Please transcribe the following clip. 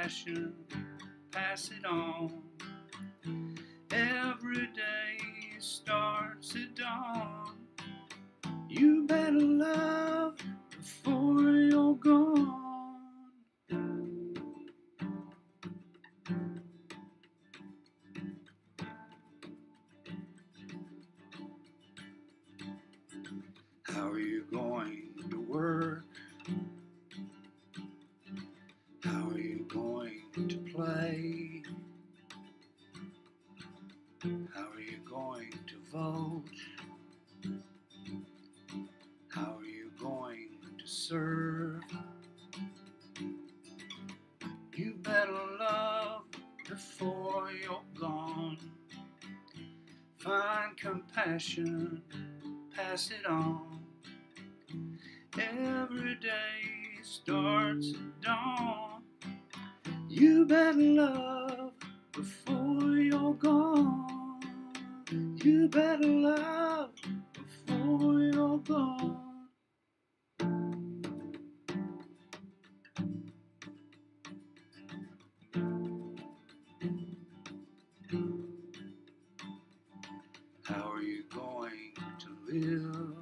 compassion, pass it on. Every day starts at dawn. You better love before you're gone. How are you going to work? How are you going to play? How are you going to vote? How are you going to serve? You better love before you're gone. Find compassion, pass it on. Every day starts at dawn. You better love before you're gone. You better love before you're gone. How are you going to live?